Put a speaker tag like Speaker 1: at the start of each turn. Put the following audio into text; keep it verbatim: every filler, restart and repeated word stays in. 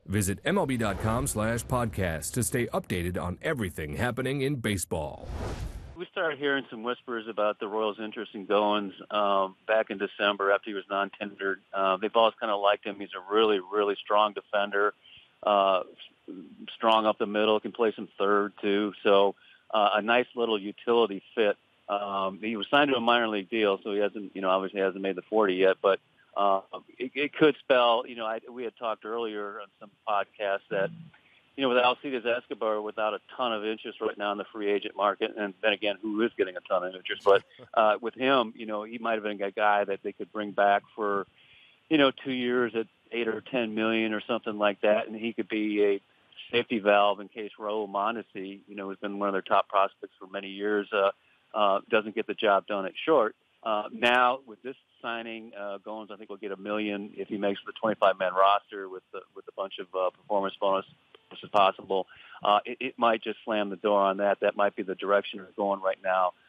Speaker 1: Visit MLB.com slash podcast to stay updated on everything happening in baseball.
Speaker 2: We started hearing some whispers about the Royals' interest in Goins um, back in December after he was non-tendered. Uh, they've always kind of liked him. He's a really, really strong defender, uh, strong up the middle, can play some third too. So uh, a nice little utility fit. Um, he was signed to a minor league deal, so he hasn't, you know, obviously hasn't made the forty yet. But uh, it, it could spell, you know, I, we had talked earlier on some podcasts that, you know, with Alcides Escobar, without a ton of interest right now in the free agent market, and then again, who is getting a ton of interest, but uh, with him, you know, he might have been a guy that they could bring back for, you know, two years at eight or ten million or something like that, and he could be a safety valve in case Raul Mondesi, you know, has been one of their top prospects for many years, uh, uh, doesn't get the job done at short. Uh, now, with this signing, uh, Goins, I think, will get a million if he makes the twenty-five man roster with the, with a bunch of uh, performance bonus. This is possible. Uh, it, it might just slam the door on that. That might be the direction we're going right now.